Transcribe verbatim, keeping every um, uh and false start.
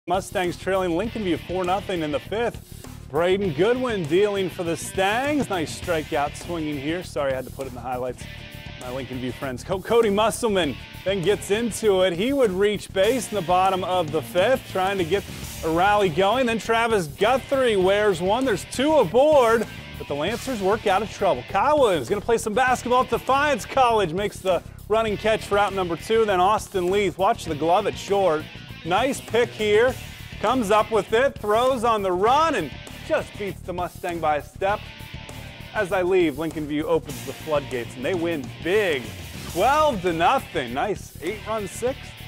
Mustangs trailing Lincoln View four nothing in the fifth. Braden Goodwin dealing for the Stangs. Nice strikeout swinging here. Sorry, I had to put it in the highlights. My Lincoln View friends. Co Cody Musselman then gets into it. He would reach base in the bottom of the fifth, trying to get a rally going. Then Travis Guthrie wears one. There's two aboard, but the Lancers work out of trouble. Kyle Williams going to play some basketball at Defiance College. Makes the running catch for out number two. Then Austin Leith, watch the glove at short. Nice pick here. Comes up with it, throws on the run, and just beats the Mustang by a step. As I leave, Lincoln View opens the floodgates, and they win big, twelve to nothing. Nice eight-run sixth.